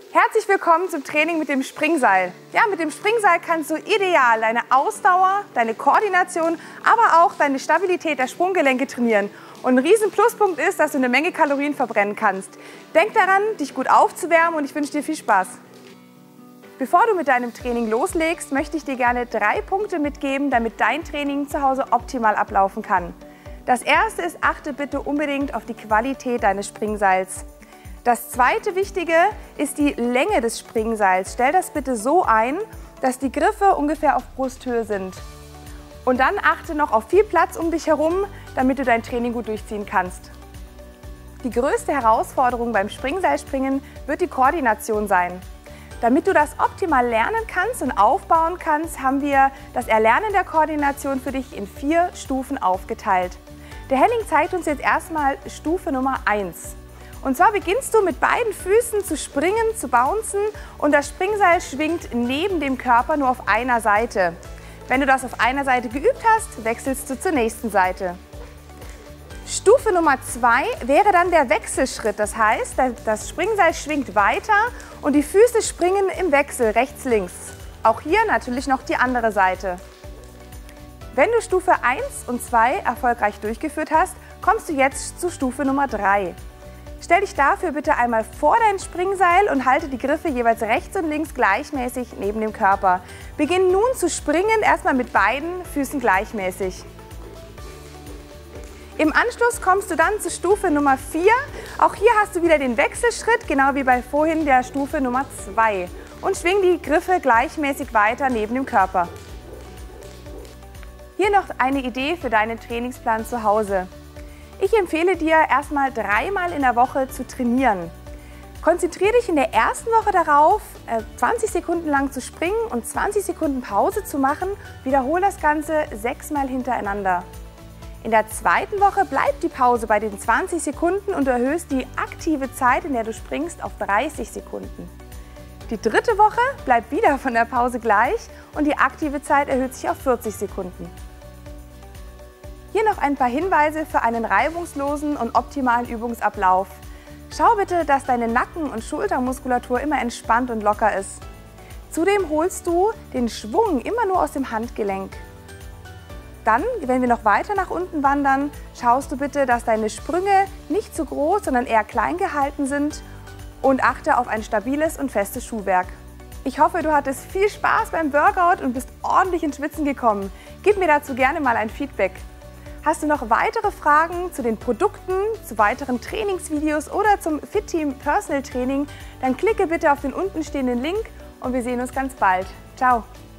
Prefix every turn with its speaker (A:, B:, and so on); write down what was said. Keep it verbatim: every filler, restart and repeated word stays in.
A: Herzlich willkommen zum Training mit dem Springseil. Ja, mit dem Springseil kannst du ideal deine Ausdauer, deine Koordination, aber auch deine Stabilität der Sprunggelenke trainieren. Und ein riesen Pluspunkt ist, dass du eine Menge Kalorien verbrennen kannst. Denk daran, dich gut aufzuwärmen und ich wünsche dir viel Spaß. Bevor du mit deinem Training loslegst, möchte ich dir gerne drei Punkte mitgeben, damit dein Training zu Hause optimal ablaufen kann. Das erste ist, achte bitte unbedingt auf die Qualität deines Springseils. Das zweite Wichtige ist die Länge des Springseils. Stell das bitte so ein, dass die Griffe ungefähr auf Brusthöhe sind. Und dann achte noch auf viel Platz um dich herum, damit du dein Training gut durchziehen kannst. Die größte Herausforderung beim Springseilspringen wird die Koordination sein. Damit du das optimal lernen kannst und aufbauen kannst, haben wir das Erlernen der Koordination für dich in vier Stufen aufgeteilt. Der Henning zeigt uns jetzt erstmal Stufe Nummer eins. Und zwar beginnst du mit beiden Füßen zu springen, zu bouncen und das Springseil schwingt neben dem Körper nur auf einer Seite. Wenn du das auf einer Seite geübt hast, wechselst du zur nächsten Seite. Stufe Nummer zwei wäre dann der Wechselschritt. Das heißt, das Springseil schwingt weiter und die Füße springen im Wechsel rechts-links. Auch hier natürlich noch die andere Seite. Wenn du Stufe eins und zwei erfolgreich durchgeführt hast, kommst du jetzt zu Stufe Nummer drei. Stell dich dafür bitte einmal vor dein Springseil und halte die Griffe jeweils rechts und links gleichmäßig neben dem Körper. Beginn nun zu springen, erstmal mit beiden Füßen gleichmäßig. Im Anschluss kommst du dann zu Stufe Nummer vier. Auch hier hast du wieder den Wechselschritt, genau wie bei vorhin der Stufe Nummer zwei. Und schwing die Griffe gleichmäßig weiter neben dem Körper. Hier noch eine Idee für deinen Trainingsplan zu Hause. Ich empfehle dir, erstmal dreimal in der Woche zu trainieren. Konzentriere dich in der ersten Woche darauf, zwanzig Sekunden lang zu springen und zwanzig Sekunden Pause zu machen. Wiederhole das Ganze sechsmal hintereinander. In der zweiten Woche bleibt die Pause bei den zwanzig Sekunden und du erhöhst die aktive Zeit, in der du springst, auf dreißig Sekunden. Die dritte Woche bleibt wieder von der Pause gleich und die aktive Zeit erhöht sich auf vierzig Sekunden. Hier noch ein paar Hinweise für einen reibungslosen und optimalen Übungsablauf. Schau bitte, dass deine Nacken- und Schultermuskulatur immer entspannt und locker ist. Zudem holst du den Schwung immer nur aus dem Handgelenk. Dann, wenn wir noch weiter nach unten wandern, schaust du bitte, dass deine Sprünge nicht zu groß, sondern eher klein gehalten sind und achte auf ein stabiles und festes Schuhwerk. Ich hoffe, du hattest viel Spaß beim Workout und bist ordentlich ins Schwitzen gekommen. Gib mir dazu gerne mal ein Feedback. Hast du noch weitere Fragen zu den Produkten, zu weiteren Trainingsvideos oder zum FitTeam Personal Training, dann klicke bitte auf den unten stehenden Link und wir sehen uns ganz bald. Ciao!